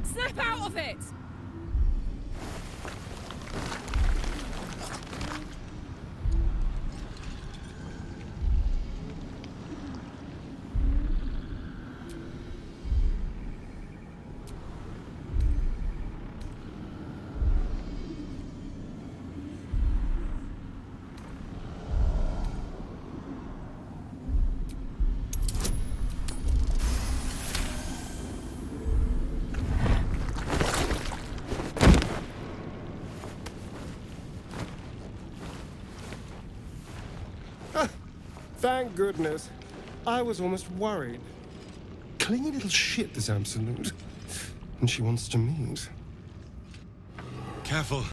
Snap out of it! Thank goodness. I was almost worried. Clingy little shit, this Absolute. And she wants to meet. Careful.